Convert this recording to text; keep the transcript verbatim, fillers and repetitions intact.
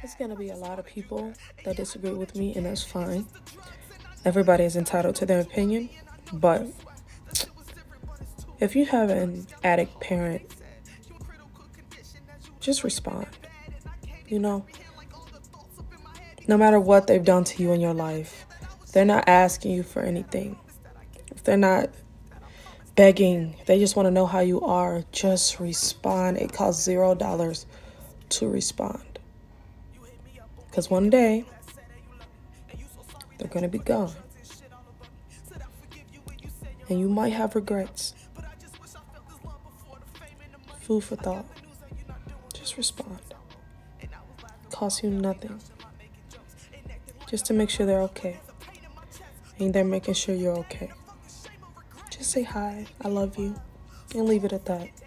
There's gonna be a lot of people that disagree with me, and that's fine. Everybody is entitled to their opinion, but if you have an addict parent, just respond. You know, no matter what they've done to you in your life, they're not asking you for anything. If they're not begging, they just want to know how you are, just respond. It costs zero dollars to respond. Because one day, they're going to be gone. And you might have regrets. Food for thought. Just respond. It costs you nothing. Just to make sure they're okay. And they're making sure you're okay. Just say hi, I love you, and leave it at that.